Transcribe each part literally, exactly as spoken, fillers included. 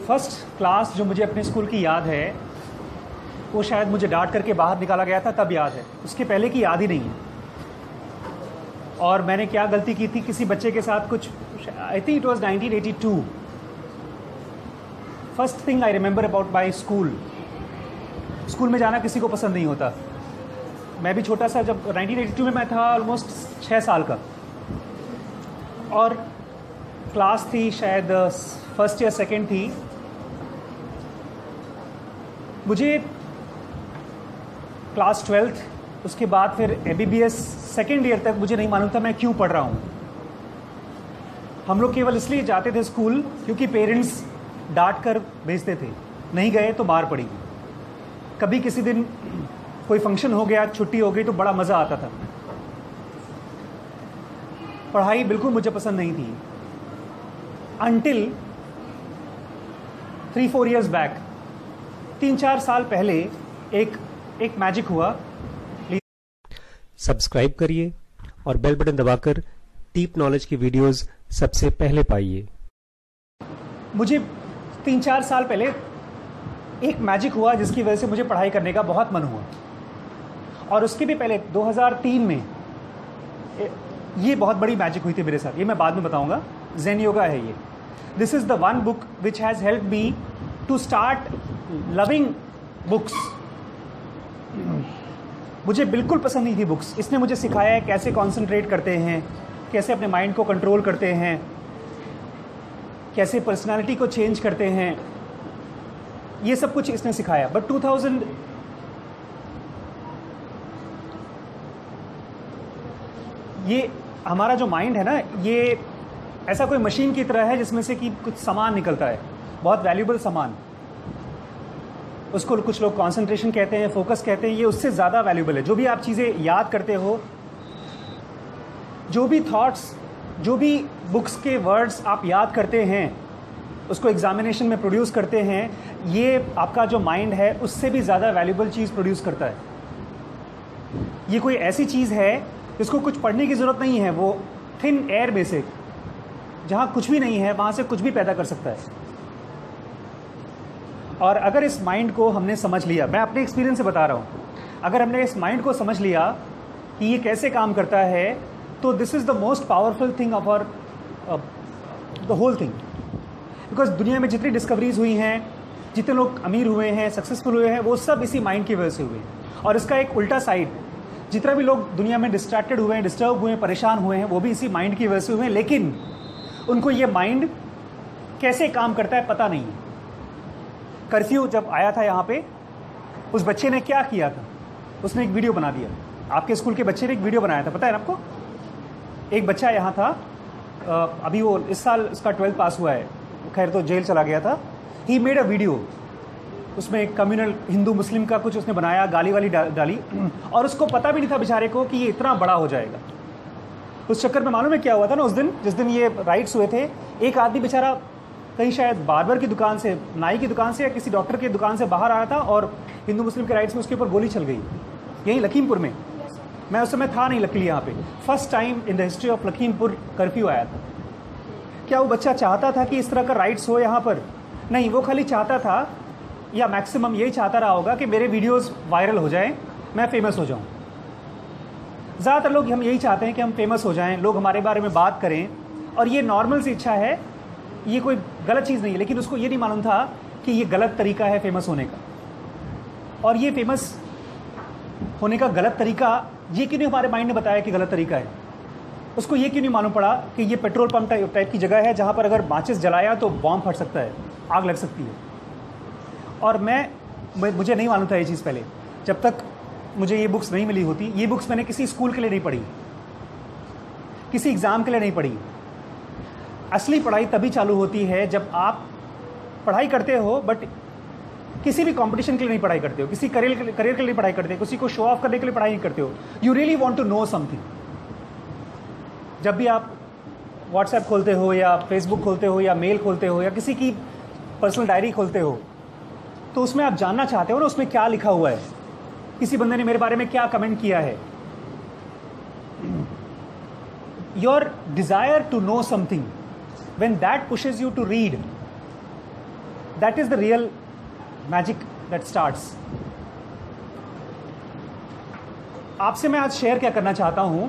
First class जो मुझे अपने स्कूल की याद है वो शायद मुझे डांट करके बाहर निकाला गया था तब याद है, उसके पहले की याद ही नहीं है। और मैंने क्या गलती की थी किसी बच्चे के साथ, कुछ I think it was nineteen eighty two. First thing I remember about my school, school में जाना किसी को पसंद नहीं होता। मैं भी छोटा सा, जब नाइनटीन एटी टू में मैं था ऑलमोस्ट छः साल का, और क्लास थी शायद फर्स्ट या सेकंड थी। मुझे क्लास ट्वेल्थ, उसके बाद फिर A B B S second year तक मुझे नहीं मालूम था मैं क्यों पढ़ रहा हूँ। हम लोग केवल इसलिए जाते थे स्कूल क्योंकि पेरेंट्स डांट कर भेजते थे, नहीं गए तो मार पड़ेगी। कभी किसी दिन कोई फंक्शन हो गया, छुट्टी हो गई तो बड़ा मज़ा आता था। पढ़ाई बिल्कुल मुझे पसंद नहीं थी until three four years back, तीन चार साल पहले एक एक मैजिक हुआ। सब्सक्राइब करिए और बेल बटन दबाकर डीप नॉलेज की वीडियोस सबसे पहले पाइए। मुझे तीन चार साल पहले एक मैजिक हुआ जिसकी वजह से मुझे पढ़ाई करने का बहुत मन हुआ। और उसके भी पहले दो हज़ार तीन में ये बहुत बड़ी मैजिक हुई थी मेरे साथ, ये मैं बाद में बताऊंगा। ज़ेन योगा है ये। This is the one book which has help me to start loving books. मुझे बिल्कुल पसंद नहीं थी बुक्स, इसने मुझे सिखाया है कैसे कंसंट्रेट करते हैं, कैसे अपने माइंड को कंट्रोल करते हैं, कैसे पर्सनालिटी को चेंज करते हैं, ये सब कुछ इसने सिखाया। बट टू थाउज़ेंड ये हमारा जो माइंड है ना, ये ऐसा कोई मशीन की तरह है जिसमें से कि कुछ सामान निकलता है, बहुत वैल्यूबल सामान। उसको कुछ लोग कंसंट्रेशन कहते हैं, फोकस कहते हैं, ये उससे ज़्यादा वैल्यूबल है। जो भी आप चीज़ें याद करते हो, जो भी थॉट्स, जो भी बुक्स के वर्ड्स आप याद करते हैं, उसको एग्जामिनेशन में प्रोड्यूस करते हैं, ये आपका जो माइंड है उससे भी ज़्यादा वैल्यूबल चीज़ प्रोड्यूस करता है। ये कोई ऐसी चीज़ है जिसको कुछ पढ़ने की ज़रूरत नहीं है, वो थिन एयर बेसिक, जहाँ कुछ भी नहीं है वहाँ से कुछ भी पैदा कर सकता है। और अगर इस माइंड को हमने समझ लिया, मैं अपने एक्सपीरियंस से बता रहा हूँ, अगर हमने इस माइंड को समझ लिया कि ये कैसे काम करता है, तो this is the most powerful thing of our the whole thing. Because दुनिया में जितनी डिस्कवरीज हुई हैं, जितने लोग अमीर हुए हैं, सक्सेसफुल हुए हैं, वो सब इसी माइंड की वजह से हुए हैं। और इसका एक उल्टा साइड, जितना भी लोग दुनिया में डिस्ट्रैक्टेड हुए हैं, डिस्टर्ब हुए हैं, परेशान हुए हैं, वो भी इसी माइंड की वजह से हुए हैं। लेकिन उनको ये माइंड कैसे काम करता है पता नहीं है। कर्फ्यू जब आया था यहाँ पे, उस बच्चे ने क्या किया था, उसने एक वीडियो बना दिया। आपके स्कूल के बच्चे ने एक वीडियो बनाया था, पता है ना आपको? एक बच्चा यहाँ था, अभी वो इस साल उसका ट्वेल्थ पास हुआ है, खैर तो जेल चला गया था। ही मेड अ वीडियो, उसमें एक कम्युनल हिंदू मुस्लिम का कुछ उसने बनाया, गाली वाली डाली, और उसको पता भी नहीं था बेचारे को कि ये इतना बड़ा हो जाएगा। उस चक्कर में मालूम है क्या हुआ था ना, उस दिन जिस दिन ये राइट्स हुए थे, एक आदमी बेचारा कहीं शायद बार्बर की दुकान से, नाई की दुकान से या किसी डॉक्टर की दुकान से बाहर आया था और हिंदू मुस्लिम के राइट्स में उसके ऊपर गोली चल गई, यहीं लखीमपुर में। मैं उस समय था नहीं लकीली यहाँ पे। First time in the history of Lakhimpur curfew आया था। क्या वो बच्चा चाहता था कि इस तरह का राइट्स हो यहाँ पर? नहीं, वो खाली चाहता था, या मैक्सिमम यही चाहता रहा होगा कि मेरे वीडियोज़ वायरल हो जाएँ, मैं फेमस हो जाऊँ। ज़्यादातर लोग हम यही चाहते हैं कि हम फेमस हो जाएं, लोग हमारे बारे में बात करें, और ये नॉर्मल सी इच्छा है, ये कोई गलत चीज़ नहीं है। लेकिन उसको ये नहीं मालूम था कि ये गलत तरीका है फेमस होने का। और ये फेमस होने का गलत तरीका, ये क्यों नहीं हमारे माइंड ने बताया कि गलत तरीका है? उसको ये क्यों नहीं मालूम पड़ा कि ये पेट्रोल पंप टाइप की जगह है जहाँ पर अगर माचिस जलाया तो बॉम्ब फट सकता है, आग लग सकती है। और मैं मुझे नहीं मालूम था ये चीज़ पहले, जब तक मुझे ये बुक्स नहीं मिली होती। ये बुक्स मैंने किसी स्कूल के लिए नहीं पढ़ी, किसी एग्ज़ाम के लिए नहीं पढ़ी। असली पढ़ाई तभी चालू होती है जब आप पढ़ाई करते हो, बट किसी भी कंपटीशन के लिए नहीं पढ़ाई करते हो, किसी करियर करियर के लिए पढ़ाई करते हो, किसी को शो ऑफ करने के लिए पढ़ाई नहीं करते हो। You really want to know something. जब भी आप व्हाट्सएप खोलते हो या फेसबुक खोलते हो या मेल खोलते हो या किसी की पर्सनल डायरी खोलते हो, तो उसमें आप जानना चाहते हो ना उसमें क्या लिखा हुआ है, किसी बंदे ने मेरे बारे में क्या कमेंट किया है। Your desire to know something, when that pushes you to read, that is the real magic that starts. आपसे मैं आज शेयर क्या करना चाहता हूं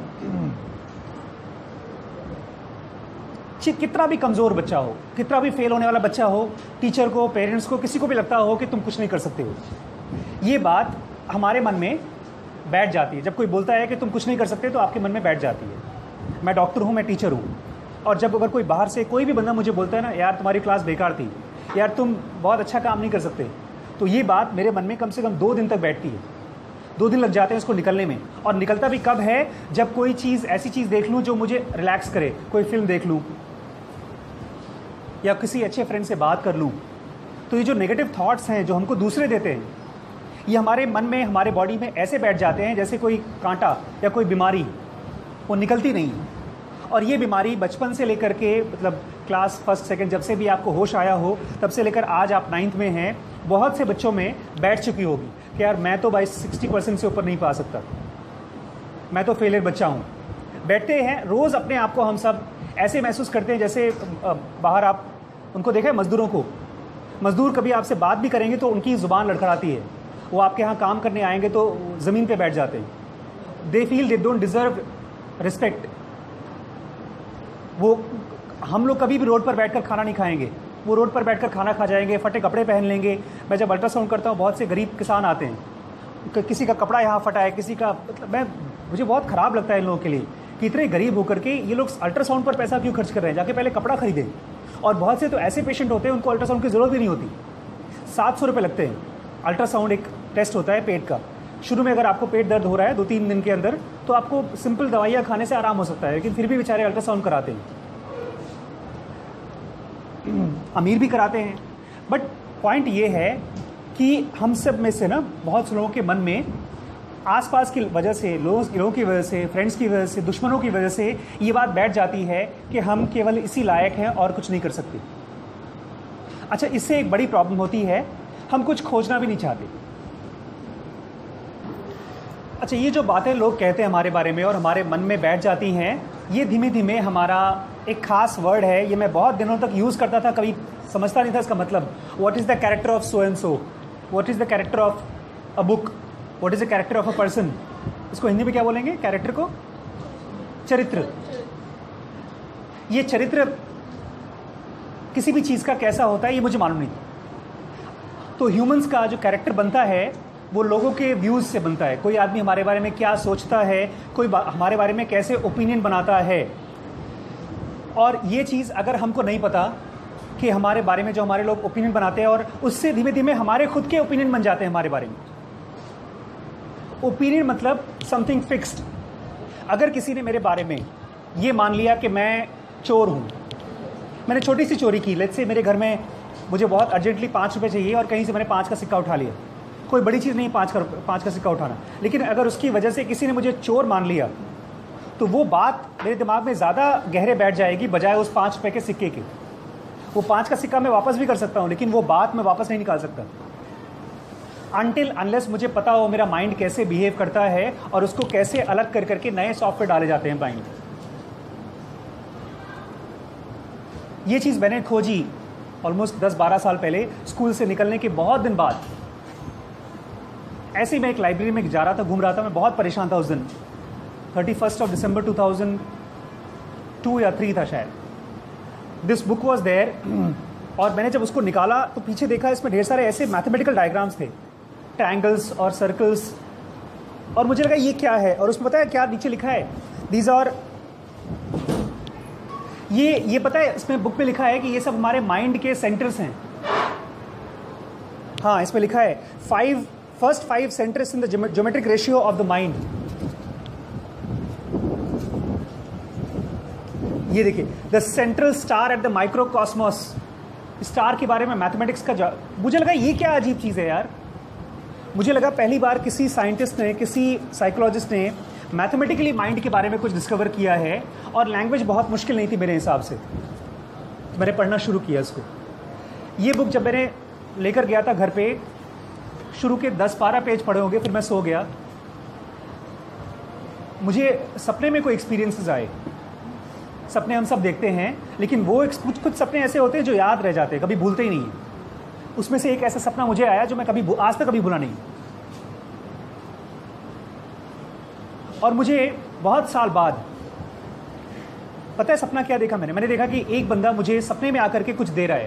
कि कितना भी कमजोर बच्चा हो, कितना भी फेल होने वाला बच्चा हो, टीचर को, पेरेंट्स को, किसी को भी लगता हो कि तुम कुछ नहीं कर सकते हो, ये बात हमारे मन में बैठ जाती है। जब कोई बोलता है कि तुम कुछ नहीं कर सकते तो आपके मन में बैठ जाती है। मैं डॉक्टर हूँ, मैं टीचर हूँ, और जब अगर कोई बाहर से कोई भी बंदा मुझे बोलता है ना, यार तुम्हारी क्लास बेकार थी, यार तुम बहुत अच्छा काम नहीं कर सकते, तो ये बात मेरे मन में कम से कम दो दिन तक बैठती है। दो दिन लग जाते हैं उसको निकलने में। और निकलता भी कब है, जब कोई चीज़, ऐसी चीज़ देख लूँ जो मुझे रिलैक्स करे, कोई फिल्म देख लूँ या किसी अच्छे फ्रेंड से बात कर लूँ। तो ये जो नेगेटिव थॉट्स हैं जो हमको दूसरे देते हैं, ये हमारे मन में, हमारे बॉडी में ऐसे बैठ जाते हैं जैसे कोई कांटा या कोई बीमारी, वो निकलती नहीं। और ये बीमारी बचपन से लेकर के, मतलब क्लास फर्स्ट सेकंड, जब से भी आपको होश आया हो तब से लेकर आज आप नाइन्थ में हैं, बहुत से बच्चों में बैठ चुकी होगी कि यार मैं तो भाई सिक्सटी परसेंट से ऊपर नहीं पा सकता, मैं तो फेलियर बच्चा हूँ। बैठते हैं रोज़, अपने आप को हम सब ऐसे महसूस करते हैं जैसे बाहर आप उनको देखा है मज़दूरों को, मज़दूर कभी आपसे बात भी करेंगे तो उनकी ज़ुबान लड़खड़ाती है। वो आपके यहाँ काम करने आएंगे तो ज़मीन पे बैठ जाते हैं। They feel they don't deserve respect. वो हम लोग कभी भी रोड पर बैठकर खाना नहीं खाएंगे, वो रोड पर बैठकर खाना खा जाएंगे, फटे कपड़े पहन लेंगे। मैं जब अल्ट्रासाउंड करता हूँ, बहुत से गरीब किसान आते हैं, किसी का कपड़ा यहाँ फटा है, किसी का, मतलब मैं मुझे बहुत ख़राब लगता है इन लोगों के लिए कि इतने गरीब होकर के ये लोग अल्ट्रासाउंड पर पैसा क्यों खर्च कर रहे हैं, जाके पहले कपड़ा खरीदें। और बहुत से तो ऐसे पेशेंट होते हैं उनको अल्ट्रासाउंड की ज़रूरत भी नहीं होती। सात सौ रुपये लगते हैं। अल्ट्रासाउंड एक टेस्ट होता है पेट का। शुरू में अगर आपको पेट दर्द हो रहा है दो तीन दिन के अंदर, तो आपको सिंपल दवाइयाँ खाने से आराम हो सकता है, लेकिन फिर भी बेचारे अल्ट्रासाउंड कराते हैं। अमीर भी कराते हैं। बट पॉइंट ये है कि हम सब में से ना बहुत से लोगों के मन में आसपास की वजह से, लोगों लोगों की वजह से, फ्रेंड्स की वजह से, दुश्मनों की वजह से ये बात बैठ जाती है कि हम केवल इसी लायक हैं और कुछ नहीं कर सकते। अच्छा, इससे एक बड़ी प्रॉब्लम होती है, हम कुछ खोजना भी नहीं चाहते। अच्छा, ये जो बातें लोग कहते हैं हमारे बारे में और हमारे मन में बैठ जाती हैं, ये धीमे धीमे हमारा एक खास वर्ड है, ये मैं बहुत दिनों तक यूज़ करता था, कभी समझता नहीं था इसका मतलब। What is the character of so and so, what is the character of a book, what is the character of a person. इसको हिंदी में क्या बोलेंगे कैरेक्टर को? चरित्र। ये चरित्र किसी भी चीज़ का कैसा होता है ये मुझे मालूम नहीं। तो ह्यूमंस का जो कैरेक्टर बनता है वो लोगों के व्यूज़ से बनता है। कोई आदमी हमारे बारे में क्या सोचता है, कोई हमारे बारे में कैसे ओपिनियन बनाता है। और ये चीज़ अगर हमको नहीं पता कि हमारे बारे में जो हमारे लोग ओपिनियन बनाते हैं, और उससे धीमे धीमे हमारे खुद के ओपिनियन बन जाते हैं हमारे बारे में। ओपिनियन मतलब समथिंग फिक्स्ड। अगर किसी ने मेरे बारे में ये मान लिया कि मैं चोर हूँ, मैंने छोटी सी चोरी की, लेट्स से मेरे घर में मुझे बहुत अर्जेंटली पाँच रुपये चाहिए और कहीं से मैंने पाँच का सिक्का उठा लिया। कोई बड़ी चीज़ नहीं पाँच का पाँच का सिक्का उठाना, लेकिन अगर उसकी वजह से किसी ने मुझे चोर मान लिया तो वो बात मेरे दिमाग में ज़्यादा गहरे बैठ जाएगी बजाय उस पाँच रुपये के सिक्के के। वो पाँच का सिक्का मैं वापस भी कर सकता हूँ, लेकिन वो बात मैं वापस नहीं निकाल सकता अनटिल अनलेस मुझे पता हो मेरा माइंड कैसे बिहेव करता है और उसको कैसे अलग कर करके नए सॉफ्टवेयर डाले जाते हैं माइंड। ये चीज़ मैंने खोजी ऑलमोस्ट दस बारह साल पहले, स्कूल से निकलने के बहुत दिन बाद। ऐसे ही मैं एक लाइब्रेरी में जा रहा था, घूम रहा था, मैं बहुत परेशान था उस दिन। Thirty first of December two thousand two या थ्री था शायद। दिस बुक वॉज देयर, और मैंने जब उसको निकाला तो पीछे देखा इसमें ढेर सारे ऐसे मैथमेटिकल डायग्राम्स थे, ट्रायंगल्स और सर्कल्स, और मुझे लगा ये क्या है। और उसमें पता है क्या नीचे लिखा है? दीज आर, ये ये पता है इसमें बुक में लिखा है कि ये सब हमारे माइंड के सेंटर्स हैं। हाँ, इसमें लिखा है five first five centres in the geometric ratio of the mind. ये देखिए, the central star at the microcosmos. Star के बारे में मैथमेटिक्स का, मुझे लगा ये क्या अजीब चीज़ है यार। मुझे लगा पहली बार किसी साइंटिस्ट ने, किसी साइकोलॉजिस्ट ने मैथमेटिकली माइंड के बारे में कुछ डिस्कवर किया है, और लैंग्वेज बहुत मुश्किल नहीं थी मेरे हिसाब से। तो मैंने पढ़ना शुरू किया इसको। ये बुक जब मैंने लेकर गया था घर पे, शुरू के दस बारह पेज पढ़े होंगे, फिर मैं सो गया। मुझे सपने में कोई एक्सपीरियंसेस आए। सपने हम सब देखते हैं, लेकिन वो कुछ कुछ सपने ऐसे होते हैं जो याद रह जाते हैं, कभी भूलते ही नहीं हैं। उसमें से एक ऐसा सपना मुझे आया जो मैं कभी आज तक कभी भूला नहीं। और मुझे बहुत साल बाद पता है सपना क्या देखा मैंने मैंने देखा कि एक बंदा मुझे सपने में आकर के कुछ दे रहा है,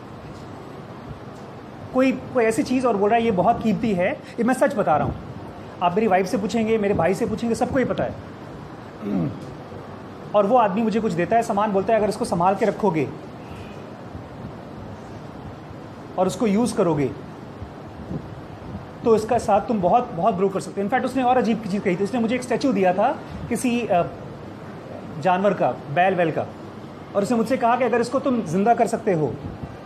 कोई कोई ऐसी चीज़, और बोल रहा है ये बहुत कीमती है। ये मैं सच बता रहा हूँ, आप मेरी वाइफ से पूछेंगे, मेरे भाई से पूछेंगे, सबको ही पता है। और वो आदमी मुझे कुछ देता है सामान, बोलता है अगर इसको संभाल के रखोगे और उसको यूज़ करोगे तो इसका साथ तुम बहुत बहुत ग्रो कर सकते हो। इनफैक्ट उसने और अजीब चीज़ कही थी, उसने मुझे एक स्टैचू दिया था किसी जानवर का, बैल वैल का, और उसने मुझसे कहा कि अगर इसको तुम जिंदा कर सकते हो।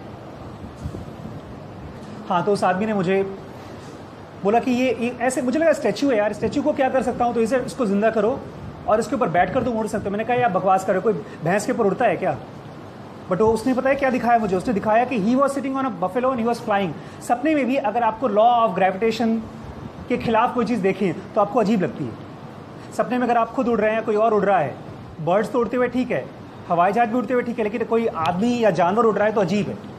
हाँ, तो उस आदमी ने मुझे बोला कि ये, ये ऐसे, मुझे लगा स्टैचू है यार, स्टैचू को क्या कर सकता हूँ, तो इसे इसको जिंदा करो और इसके ऊपर बैठ कर तुम उड़ सकते हो। मैंने कहा यार बकवास करो, कोई भैंस के ऊपर उड़ता है क्या? बट वो उसने पता है क्या दिखाया मुझे, उसने दिखाया कि he was sitting on a buffalo and he was flying. सपने में भी अगर आपको लॉ ऑफ ग्रेविटेशन के खिलाफ कोई चीज़ देखें तो आपको अजीब लगती है। सपने में अगर आप खुद उड़ रहे हैं, कोई और उड़ रहा है, बर्ड्स तो उड़ते हुए ठीक है, हवाई जहाज भी उड़ते हुए ठीक है, लेकिन कोई आदमी या जानवर उड़ रहा है तो अजीब है।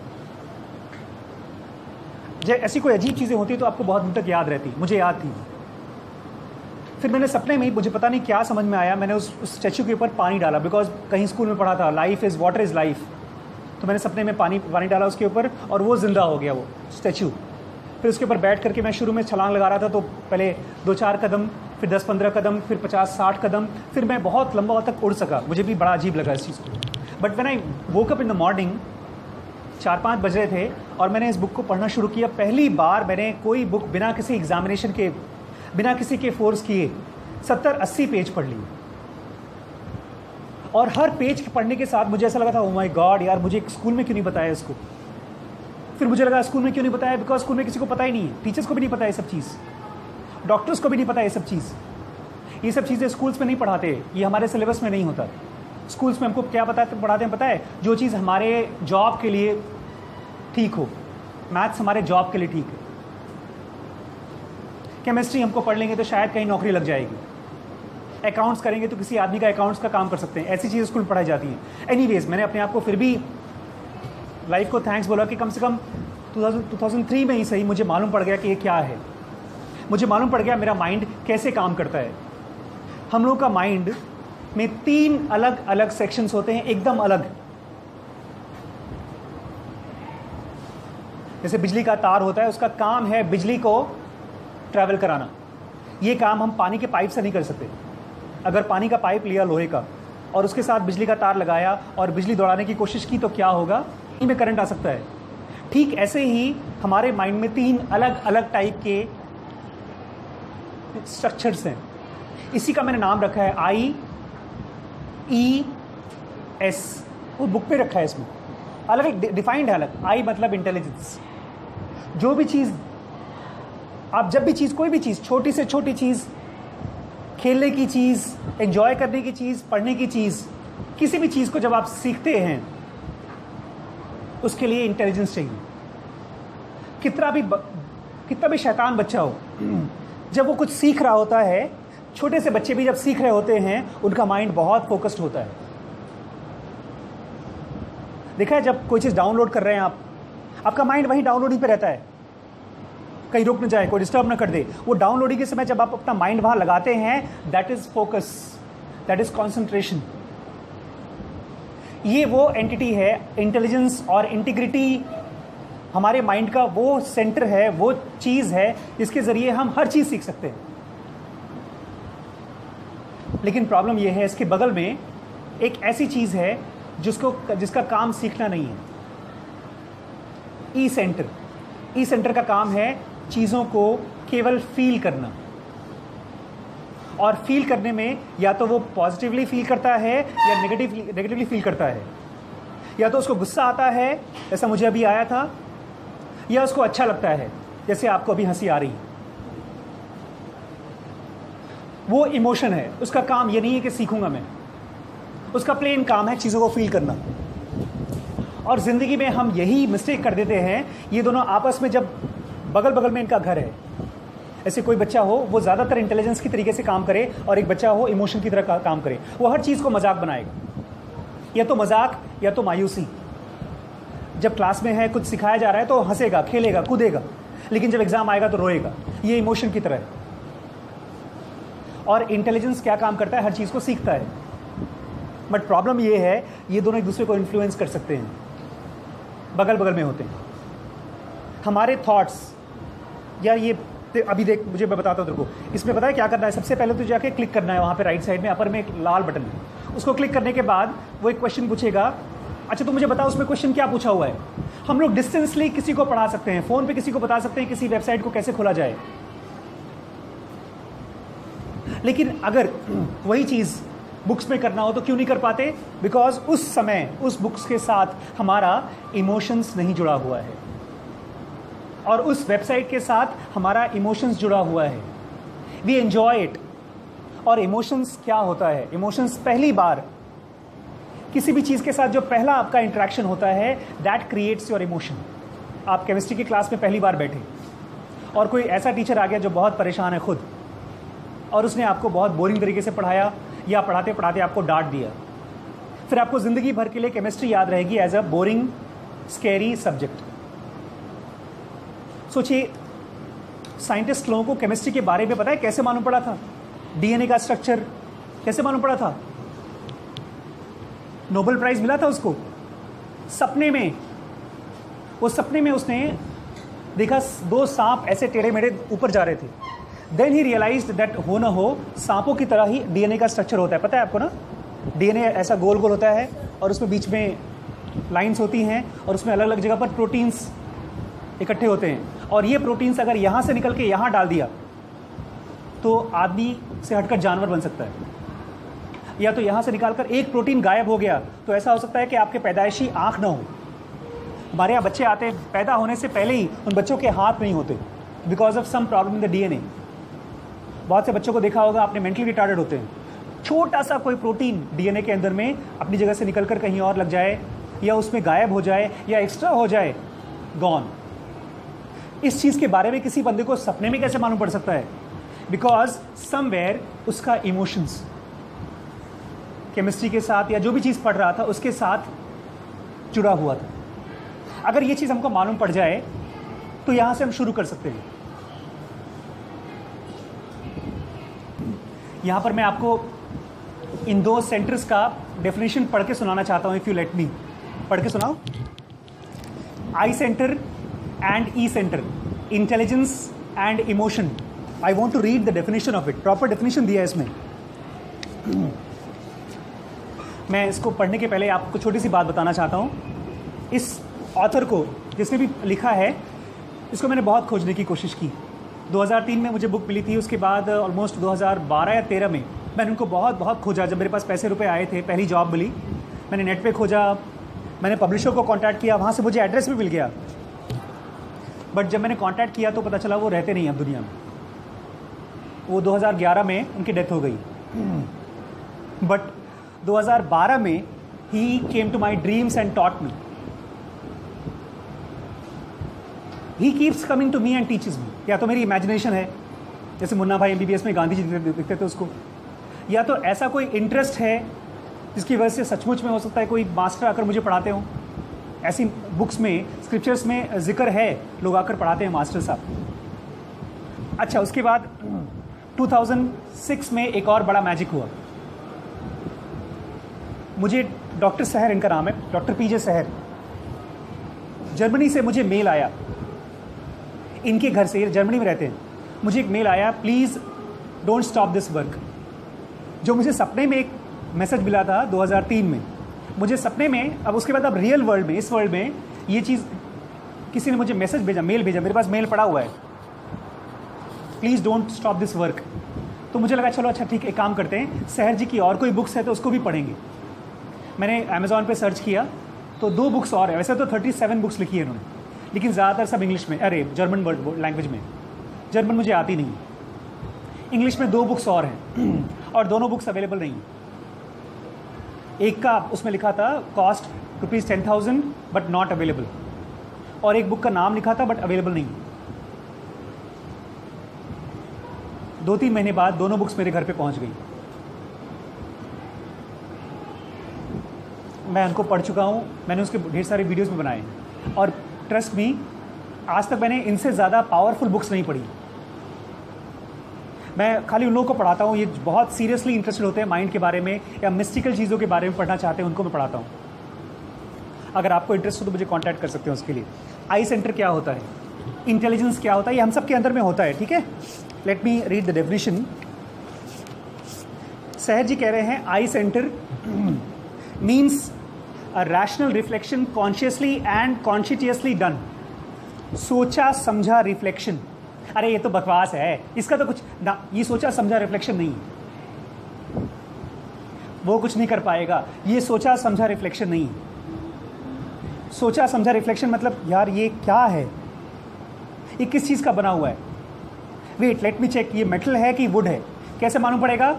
जब ऐसी कोई अजीब चीज़ें होती तो आपको बहुत दिन तक याद रहती, मुझे याद थी। फिर मैंने सपने में, मुझे पता नहीं क्या समझ में आया, मैंने उस स्टैचू के ऊपर पानी डाला, बिकॉज कहीं स्कूल में पढ़ा था life is water is life. तो मैंने सपने में पानी पानी डाला उसके ऊपर और वो जिंदा हो गया वो स्टैचू। फिर उसके ऊपर बैठ करके मैं शुरू में छलांग लगा रहा था, तो पहले दो चार कदम, फिर दस पंद्रह कदम, फिर पचास साठ कदम, फिर मैं बहुत लंबा तक उड़ सका। मुझे भी बड़ा अजीब लगा इस चीज़ को। But when I woke up in the morning, चार पाँच बज रहे थे और मैंने इस बुक को पढ़ना शुरू किया। पहली बार मैंने कोई बुक बिना किसी एग्जामिनेशन के, बिना किसी के फोर्स किए सत्तर अस्सी पेज पढ़ लिए। और हर पेज के पढ़ने के साथ मुझे ऐसा लगा था, ओ माय गॉड यार, मुझे स्कूल में क्यों नहीं बताया इसको। फिर मुझे लगा स्कूल में क्यों नहीं बताया, बिकॉज स्कूल में किसी को पता ही नहीं है, टीचर्स को भी नहीं पता ये सब चीज़, डॉक्टर्स को भी नहीं पता ये सब चीज़। ये सब चीज़ें स्कूल्स में नहीं पढ़ाते, ये हमारे सिलेबस में नहीं होता। स्कूल्स में हमको क्या बताते पढ़ाते हैं पता है? जो चीज़ हमारे जॉब के लिए ठीक हो। मैथ्स हमारे जॉब के लिए ठीक है, केमिस्ट्री हमको पढ़ लेंगे तो शायद कहीं नौकरी लग जाएगी, अकाउंट्स करेंगे तो किसी आदमी का अकाउंट्स का काम कर सकते हैं, ऐसी चीज़ें स्कूल में पढ़ाई जाती हैं। एनीवेज, मैंने अपने आप को फिर भी लाइफ को थैंक्स बोला कि कम से कम दो हज़ार तीन में ही सही मुझे मालूम पड़ गया कि ये क्या है। मुझे मालूम पड़ गया मेरा माइंड कैसे काम करता है। हम लोगों का माइंड में तीन अलग अलग सेक्शंस होते हैं, एकदम अलग। जैसे बिजली का तार होता है, उसका काम है बिजली को ट्रैवल कराना। ये काम हम पानी के पाइप से नहीं कर सकते। अगर पानी का पाइप लिया लोहे का और उसके साथ बिजली का तार लगाया और बिजली दौड़ाने की कोशिश की तो क्या होगा? इनमें करंट आ सकता है। ठीक ऐसे ही हमारे माइंड में तीन अलग अलग टाइप के स्ट्रक्चर्स हैं। इसी का मैंने नाम रखा है आई ई एस। वो बुक पे रखा है, इसमें अलग डिफाइंड है अलग। आई मतलब इंटेलिजेंस। जो भी चीज़ आप, जब भी चीज़, कोई भी चीज़, छोटी से छोटी चीज़, खेलने की चीज़, एंजॉय करने की चीज़, पढ़ने की चीज़, किसी भी चीज़ को जब आप सीखते हैं उसके लिए इंटेलिजेंस चाहिए। कितना भी कितना भी शैतान बच्चा हो, जब वो कुछ सीख रहा होता है, छोटे से बच्चे भी जब सीख रहे होते हैं, उनका माइंड बहुत फोकस्ड होता है। देखा है, जब कोई चीज़ डाउनलोड कर रहे हैं आप, आपका माइंड वहीं डाउनलोडिंग पे रहता है, कहीं रुक न जाए, कोई डिस्टर्ब न कर दे। वो डाउनलोडिंग के समय जब आप अपना माइंड वहां लगाते हैं, that is focus, that is concentration. ये वो एंटिटी है, इंटेलिजेंस और इंटीग्रिटी हमारे माइंड का वो सेंटर है, वो चीज़ है जिसके ज़रिए हम हर चीज़ सीख सकते हैं। लेकिन प्रॉब्लम यह है, इसके बगल में एक ऐसी चीज़ है जिसको जिसका काम सीखना नहीं है। ई सेंटर। ई सेंटर का काम है चीज़ों को केवल फील करना, और फील करने में या तो वो पॉजिटिवली फील करता है या नेगेटिवली नेगेटिवली फील करता है। या तो उसको गुस्सा आता है, जैसा मुझे अभी आया था, या उसको अच्छा लगता है, जैसे आपको अभी हंसी आ रही है। वो इमोशन है, उसका काम ये नहीं है कि सीखूंगा मैं, उसका प्लेन काम है चीज़ों को फील करना। और ज़िंदगी में हम यही मिस्टेक कर देते हैं। ये दोनों आपस में, जब बगल बगल में इनका घर है, ऐसे कोई बच्चा हो वो ज़्यादातर इंटेलिजेंस की तरीके से काम करे और एक बच्चा हो इमोशन की तरह का, काम करे। वो हर चीज़ को मजाक बनाएगा, या तो मजाक या तो मायूसी। जब क्लास में है, कुछ सिखाया जा रहा है तो हंसेगा, खेलेगा, कूदेगा, लेकिन जब एग्जाम आएगा तो रोएगा। ये इमोशन की तरह है। और इंटेलिजेंस क्या काम करता है? हर चीज़ को सीखता है। बट प्रॉब्लम ये है, ये दोनों एक दूसरे को इन्फ्लुएंस कर सकते हैं, बगल बगल में होते हैं। हमारे थॉट्स, यार ये अभी देख, मुझे मैं बताता हूँ तेरे को। इसमें पता है क्या करना है? सबसे पहले तो जाके क्लिक करना है, वहाँ पे राइट साइड में अपर में एक लाल बटन है, उसको क्लिक करने के बाद वो एक क्वेश्चन पूछेगा। अच्छा तो मुझे बताओ उसमें क्वेश्चन क्या पूछा हुआ है। हम लोग डिस्टेंसली किसी को पढ़ा सकते हैं, फ़ोन पे किसी को बता सकते हैं किसी वेबसाइट को कैसे खोला जाए, लेकिन अगर वही चीज़ बुक्स में करना हो तो क्यों नहीं कर पाते? बिकॉज उस समय उस बुक्स के साथ हमारा इमोशंस नहीं जुड़ा हुआ है, और उस वेबसाइट के साथ हमारा इमोशंस जुड़ा हुआ है। We enjoy it. और इमोशंस क्या होता है? इमोशंस पहली बार किसी भी चीज़ के साथ जो पहला आपका इंटरेक्शन होता है, दैट क्रिएट्स योर इमोशन। आप केमिस्ट्री की क्लास में पहली बार बैठे और कोई ऐसा टीचर आ गया जो बहुत परेशान है खुद, और उसने आपको बहुत बोरिंग तरीके से पढ़ाया, या पढ़ाते पढ़ाते आपको डांट दिया, फिर आपको ज़िंदगी भर के लिए केमिस्ट्री याद रहेगी as a boring scary subject. सोचिए, साइंटिस्ट लोगों को केमिस्ट्री के बारे में पता है कैसे मालूम पड़ा था? डीएनए का स्ट्रक्चर कैसे मालूम पड़ा था? नोबेल प्राइज मिला था उसको सपने में। वो सपने में उसने देखा दो सांप ऐसे टेढ़े मेढ़े ऊपर जा रहे थे। देन ही रियलाइज्ड दैट हो ना हो सांपों की तरह ही डीएनए का स्ट्रक्चर होता है। पता है आपको ना, डीएनए ऐसा गोल गोल होता है और उसमें बीच में लाइंस होती हैं, और उसमें अलग अलग जगह पर प्रोटीन्स इकट्ठे होते हैं। और ये प्रोटीन्स अगर यहाँ से निकल के यहाँ डाल दिया तो आदमी से हटकर जानवर बन सकता है, या तो यहाँ से निकालकर एक प्रोटीन गायब हो गया तो ऐसा हो सकता है कि आपके पैदाइशी आँख ना हो। हमारे यहाँ बच्चे आते हैं, पैदा होने से पहले ही उन बच्चों के हाथ नहीं होते because of some problem in the DNA. बहुत से बच्चों को देखा होगा आपने, मेंटली रिटार्डेड होते हैं। छोटा सा कोई प्रोटीन डीएनए के अंदर में अपनी जगह से निकलकर कहीं और लग जाए, या उसमें गायब हो जाए, या एक्स्ट्रा हो जाए, गॉन। इस चीज़ के बारे में किसी बंदे को सपने में कैसे मालूम पड़ सकता है? बिकॉज समवेयर उसका इमोशंस केमिस्ट्री के साथ या जो भी चीज़ पढ़ रहा था उसके साथ जुड़ा हुआ था। अगर ये चीज़ हमको मालूम पड़ जाए तो यहाँ से हम शुरू कर सकते हैं। यहाँ पर मैं आपको इन दो सेंटर्स का डेफिनेशन पढ़ के सुनाना चाहता हूँ, इफ़ यू लेट मी। पढ़ के सुनाओ। I centre and E center, intelligence and emotion. I want to read the definition of it. Proper definition दिया है इसमें। मैं इसको पढ़ने के पहले आपको छोटी सी बात बताना चाहता हूँ। इस ऑथर को, जिसने भी लिखा है, इसको मैंने बहुत खोजने की कोशिश की। दो हज़ार तीन में मुझे बुक मिली थी, उसके बाद ऑलमोस्ट दो हज़ार बारह या तेरह में मैंने उनको बहुत बहुत खोजा। जब मेरे पास पैसे रुपए आए थे, पहली जॉब मिली, मैंने नेट पे खोजा, मैंने पब्लिशर को कांटेक्ट किया, वहाँ से मुझे एड्रेस भी मिल गया। बट जब मैंने कांटेक्ट किया तो पता चला वो रहते नहीं अब दुनिया में। वो दो हज़ार ग्यारह में उनकी डेथ हो गई। बट दो हज़ार बारह में ही came to my dreams and taught me. He keeps coming to me and teaches me. या तो मेरी इमेजिनेशन है, जैसे मुन्ना भाई एमबीबीएस में गांधी जी दिखते थे उसको, या तो ऐसा कोई इंटरेस्ट है जिसकी वजह से सचमुच में हो सकता है कोई मास्टर आकर मुझे पढ़ाते हों। ऐसी बुक्स में, स्क्रिप्चर्स में जिक्र है, लोग आकर पढ़ाते हैं मास्टर साहब। अच्छा, उसके बाद दो हज़ार छह में एक और बड़ा मैजिक हुआ। मुझे डॉक्टर सहर, इनका नाम है डॉक्टर पीजे सहर, जर्मनी से मुझे मेल आया। इनके घर से, जर्मनी में रहते हैं, मुझे एक मेल आया, please don't stop this work. जो मुझे सपने में एक मैसेज मिला था दो हज़ार तीन में, मुझे सपने में, अब उसके बाद अब रियल वर्ल्ड में, इस वर्ल्ड में ये चीज़, किसी ने मुझे मैसेज भेजा, मेल भेजा, मेरे पास मेल पड़ा हुआ है, please don't stop this work. तो मुझे लगा चलो अच्छा ठीक, एक काम करते हैं, सहर जी की और कोई बुक्स है तो उसको भी पढ़ेंगे। मैंने अमेज़ॉन पे सर्च किया तो दो बुक्स और है। वैसे तो सैंतीस बुक्स लिखी है इन्होंने, लेकिन ज़्यादातर सब इंग्लिश में, अरे जर्मन वर्ड लैंग्वेज में। जर्मन मुझे आती नहीं। इंग्लिश में दो बुक्स और हैं और दोनों बुक्स अवेलेबल नहीं। एक का उसमें लिखा था cost rupees ten thousand but not available, और एक बुक का नाम लिखा था बट अवेलेबल नहीं। दो तीन महीने बाद दोनों बुक्स मेरे घर पे पहुंच गई। मैं उनको पढ़ चुका हूँ, मैंने उसके ढेर सारे वीडियोस में बनाए हैं। और ट्रस्ट मी, आज तक मैंने इनसे ज़्यादा पावरफुल बुक्स नहीं पढ़ी। मैं खाली उन लोगों को पढ़ाता हूँ, ये बहुत सीरियसली इंटरेस्टेड होते हैं माइंड के बारे में या मिस्टिकल चीज़ों के बारे में पढ़ना चाहते हैं, उनको मैं पढ़ाता हूँ। अगर आपको इंटरेस्ट हो तो मुझे कांटेक्ट कर सकते हैं उसके लिए। आई सेंटर क्या होता है, इंटेलिजेंस क्या होता है, ये हम सब के अंदर में होता है, ठीक है। Let me read the definition. Sahaj ji कह रहे हैं I centre means a rational reflection consciously and consciously done. सोचा समझा रिफ्लेक्शन। अरे ये तो बकवास है, इसका तो कुछ ना, ये सोचा समझा रिफ्लेक्शन नहीं है, वो कुछ नहीं कर पाएगा। ये सोचा समझा रिफ्लेक्शन नहीं है। सोचा समझा रिफ्लेक्शन मतलब यार ये क्या है, ये किस चीज़ का बना हुआ है, वेट लेट मी चेक, ये मेटल है कि वुड है, कैसे मालूम पड़ेगा?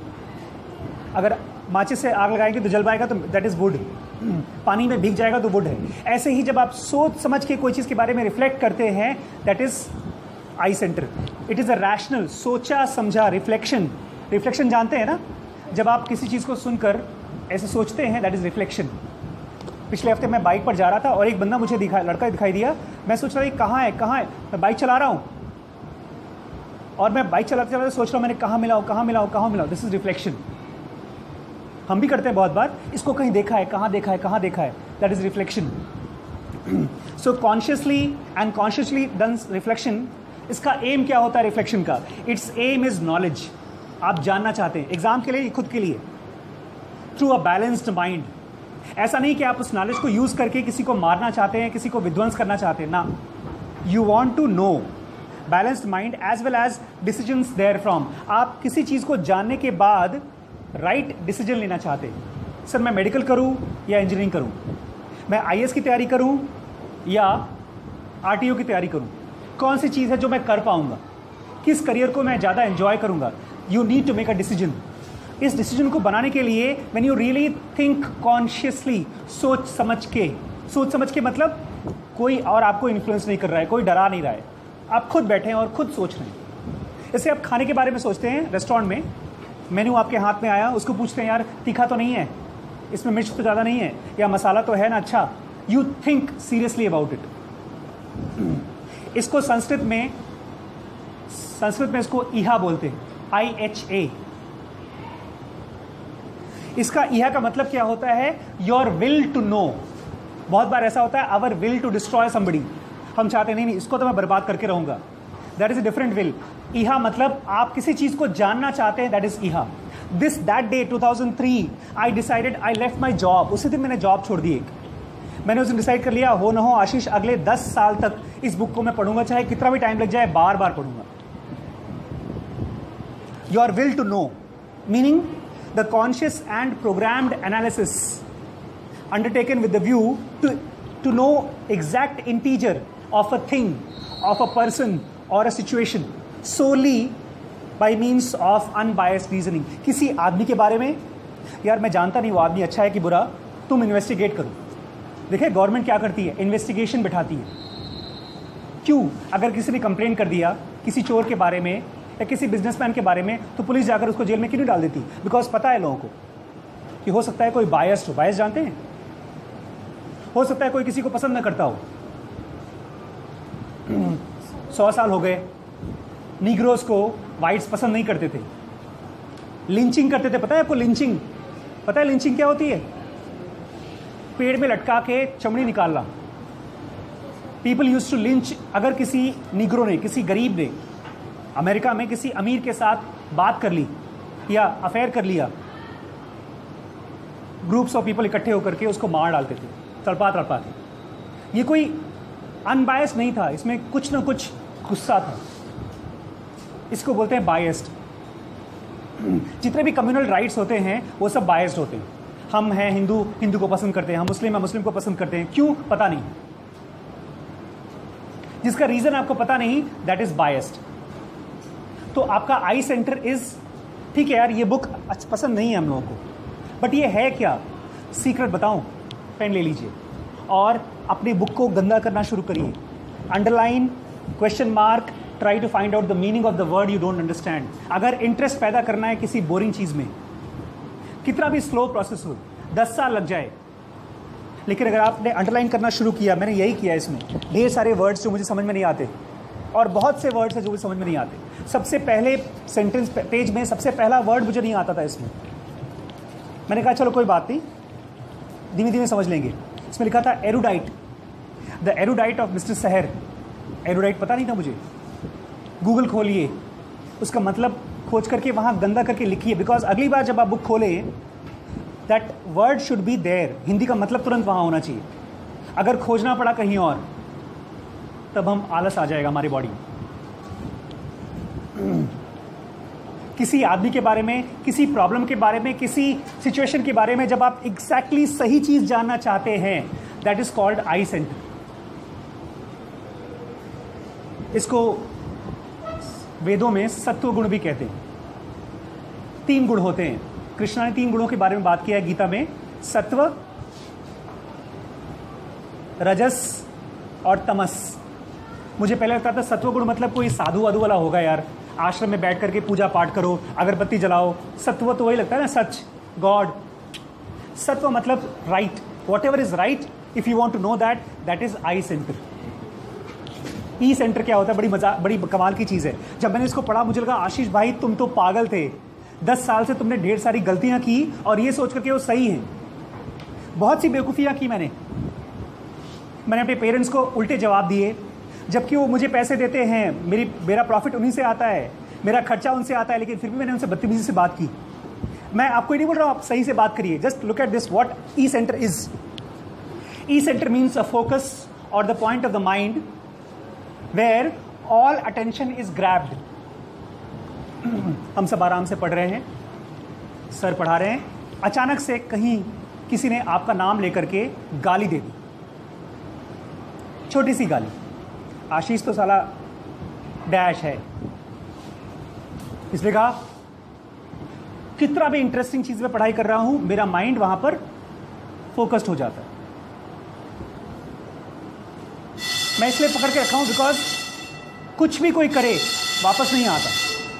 अगर माचिस से आग लगाएंगे तो जल पाएगा तो दैट इज़ वुड, पानी में भीग जाएगा तो वुड है। ऐसे ही जब आप सोच समझ के कोई चीज़ के बारे में रिफ्लेक्ट करते हैं that is I centre. It is a rational, सोचा समझा रिफ्लेक्शन। रिफ्लेक्शन जानते हैं ना, जब आप किसी चीज़ को सुनकर ऐसे सोचते हैं दैट इज़ रिफ्लेक्शन। पिछले हफ्ते मैं बाइक पर जा रहा था और एक बंदा मुझे दिखा लड़का दिखाई दिया, मैं सोच रहा था कहाँ है कहाँ है, मैं बाइक चला रहा हूँ और मैं बाइक चलाते चलाते सोच रहा हूँ मैंने कहाँ मिला हूँ कहाँ मिला हूँ कहाँ मिला हूँ। This is reflection. हम भी करते हैं बहुत बार, इसको कहीं देखा है, कहाँ देखा है कहाँ देखा है, that is reflection. So consciously and consciously done reflection, इसका एम क्या होता है रिफ्लेक्शन का? It's aim is knowledge. आप जानना चाहते हैं एग्जाम के लिए, खुद के लिए, थ्रू अ बैलेंस्ड माइंड। ऐसा नहीं कि आप उस नॉलेज को यूज करके किसी को मारना चाहते हैं, किसी को विध्वंस करना चाहते हैं ना। You want to know balanced mind as well as decisions there from. आप किसी चीज को जानने के बाद राइट right डिसीजन लेना चाहते हैं। सर मैं मेडिकल करूं या इंजीनियरिंग करूं, मैं आई ए एस की तैयारी करूं या आर टी ओ की तैयारी करूं, कौन सी चीज़ है जो मैं कर पाऊंगा, किस करियर को मैं ज़्यादा एंजॉय करूंगा। You need to make a decision. इस डिसीजन को बनाने के लिए when you really think consciously, सोच समझ के, सोच समझ के मतलब कोई और आपको इन्फ्लुएंस नहीं कर रहा है, कोई डरा नहीं रहा है, आप खुद बैठे हैं और खुद सोच रहे हैं। जैसे आप खाने के बारे में सोचते हैं, रेस्टोरेंट में मेन्यू आपके हाथ में आया, उसको पूछते हैं यार तीखा तो नहीं है, इसमें मिर्च तो ज़्यादा नहीं है, या मसाला तो है ना अच्छा। You think seriously about it. इसको संस्कृत में संस्कृत में इसको इहा बोलते हैं, आई एच ए। इसका इहा का मतलब क्या होता है? Your will to know. बहुत बार ऐसा होता है our will to destroy somebody, हम चाहते नहीं नहीं इसको तो मैं बर्बाद करके रहूंगा, that is a different will. इहा मतलब आप किसी चीज को जानना चाहते हैं, दैट इज इहा। This that day two thousand three I decided, I left my job. उसी दिन मैंने जॉब छोड़ दी एक। मैंने उस दिन डिसाइड कर लिया, हो ना हो आशीष अगले दस साल तक इस बुक को मैं पढ़ूंगा, चाहे कितना भी टाइम लग जाए, बार बार पढ़ूंगा। Your will to know meaning the conscious and programmed analysis undertaken with the view to to know exact integer of a thing, of a person or a situation solely by means of unbiased reasoning। किसी आदमी के बारे में, यार मैं जानता नहीं वो आदमी अच्छा है कि बुरा, तुम इन्वेस्टिगेट करो। देखिए गवर्नमेंट क्या करती है, इन्वेस्टिगेशन बिठाती है। क्यों? अगर किसी ने कंप्लेंट कर दिया किसी चोर के बारे में या किसी बिजनेसमैन के बारे में, तो पुलिस जाकर उसको जेल में क्यों नहीं डाल देती? बिकॉज पता है लोगों को कि हो सकता है कोई बायस्ड हो। बायस जानते हैं? हो सकता है कोई किसी को पसंद न करता हो। सौ साल हो गए, नीग्रोस को वाइट्स पसंद नहीं करते थे, लिंचिंग करते थे। पता है आपको लिंचिंग? पता है लिंचिंग क्या होती है? पेड़ में लटका के चमड़ी निकालना। People use to lynch. अगर किसी नीग्रो ने, किसी गरीब ने अमेरिका में किसी अमीर के साथ बात कर ली या अफेयर कर लिया, ग्रुप्स ऑफ पीपल इकट्ठे होकर के उसको मार डालते थे, तड़पा तड़पा के। ये कोई अनबायस्ड नहीं था, इसमें कुछ ना कुछ गुस्सा था। इसको बोलते हैं बायस्ड। जितने भी कम्युनल राइट्स होते हैं वो सब बायस्ड होते हैं। हम हैं हिंदू, हिंदू को पसंद करते हैं, हम मुस्लिम हैं, मुस्लिम को पसंद करते हैं। क्यों? पता नहीं। जिसका रीजन आपको पता नहीं, दैट इज बायस्ड। तो आपका आई सेंटर इज, ठीक है यार ये बुक पसंद नहीं है हम लोगों को, बट ये है क्या? सीक्रेट बताऊं? पेन ले लीजिए और अपनी बुक को गंदा करना शुरू करिए। Underline, question mark, try to find out the meaning of the word you don't understand. अगर इंटरेस्ट पैदा करना है किसी बोरिंग चीज में, कितना भी स्लो प्रोसेस हो, दस साल लग जाए, लेकिन अगर आपने अंडरलाइन करना शुरू किया, मैंने यही किया इसमें, ढेर सारे वर्ड्स जो मुझे समझ में नहीं आते और बहुत से वर्ड्स हैं जो मुझे समझ में नहीं आते। सबसे पहले सेंटेंस पेज में सबसे पहला वर्ड मुझे नहीं आता था इसमें। मैंने कहा चलो कोई बात नहीं, धीमे धीमे समझ लेंगे। इसमें लिखा था erudite, the erudite of mister Sahar. Erudite पता नहीं था मुझे। गूगल खोलिए, उसका मतलब खोज करके वहाँ गंदा करके लिखिए, बिकॉज अगली बार जब आप बुक खोले that word should be there, Hindi का मतलब तुरंत वहाँ होना चाहिए। अगर खोजना पड़ा कहीं और तब हम आलस आ जाएगा हमारी बॉडी में। किसी आदमी के बारे में, किसी प्रॉब्लम के बारे में, किसी सिचुएशन के बारे में जब आप एग्जैक्टली exactly सही चीज जानना चाहते हैं, that is called I centre. इसको वेदों में सत्व गुण भी कहते हैं। तीन गुण होते हैं। कृष्णा ने तीन गुणों के बारे में बात किया है गीता में, सत्व, रजस और तमस। मुझे पहले लगता था सत्व गुण मतलब कोई साधु वाधु वाला होगा यार, आश्रम में बैठ करके पूजा पाठ करो, अगरबत्ती जलाओ। सत्व तो वही लगता है ना, सच, गॉड। सत्व मतलब right, whatever is right, if you want to know that, that is I centre. E centre क्या होता है? बड़ी मजा, बड़ी कमाल की चीज है। जब मैंने इसको पढ़ा मुझे लगा आशीष भाई तुम तो पागल थे, दस साल से तुमने ढेर सारी गलतियां की और ये सोच करके वो सही है। बहुत सी बेवकूफियां की मैंने मैंने अपने पेरेंट्स को उल्टे जवाब दिए, जबकि वो मुझे पैसे देते हैं, मेरी मेरा प्रॉफिट उन्हीं से आता है, मेरा खर्चा उनसे आता है, लेकिन फिर भी मैंने उनसे बदतमीजी से बात की। मैं आपको नहीं बोल रहा हूं आप सही से बात करिए, just look at this what E centre is. E centre means a focus or the point of the mind where all attention is grabbed. हम सब आराम से पढ़ रहे हैं, सर पढ़ा रहे हैं, अचानक से कहीं किसी ने आपका नाम लेकर के गाली दे दी, छोटी सी गाली। आशीष तो साला डैश है, इसलिए कहा कितना भी इंटरेस्टिंग चीज में पढ़ाई कर रहा हूं, मेरा माइंड वहां पर फोकस्ड हो जाता है। मैं इसलिए पकड़ के रखा हूं बिकॉज कुछ भी कोई करे वापस नहीं आता।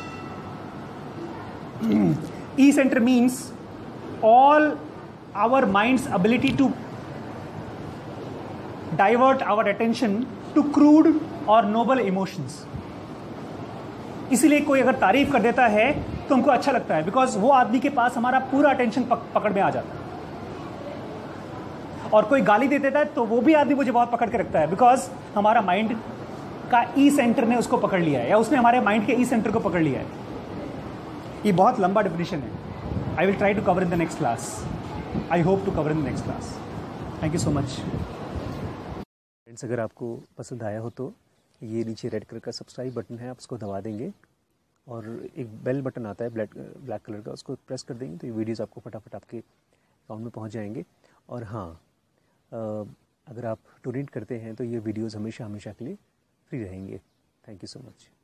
E centre means all our mind's ability to divert our attention to crude or noble emotions. इसीलिए कोई अगर तारीफ कर देता है तो हमको अच्छा लगता है, बिकॉज वो आदमी के पास हमारा पूरा अटेंशन पक, पकड़ में आ जाता है। और कोई गाली दे देता है तो वो भी आदमी मुझे बहुत पकड़ के रखता है, बिकॉज हमारा माइंड का ई सेंटर ने उसको पकड़ लिया है, या उसने हमारे माइंड के ई सेंटर को पकड़ लिया है। ये बहुत लंबा डेफिनेशन है। I will try to cover in the next class. I hope to cover in the next class. Thank you so much. Friends, अगर आपको पसंद आया हो तो ये नीचे रेड कलर का सब्सक्राइब बटन है, आप उसको दबा देंगे और एक बेल बटन आता है ब्लैक ब्लैक कलर का, उसको प्रेस कर देंगे तो ये वीडियोस आपको फटाफट आपके अकाउंट में पहुंच जाएंगे। और हाँ, अगर आप डोनेट करते हैं तो ये वीडियोस हमेशा हमेशा के लिए फ्री रहेंगे। Thank you so much.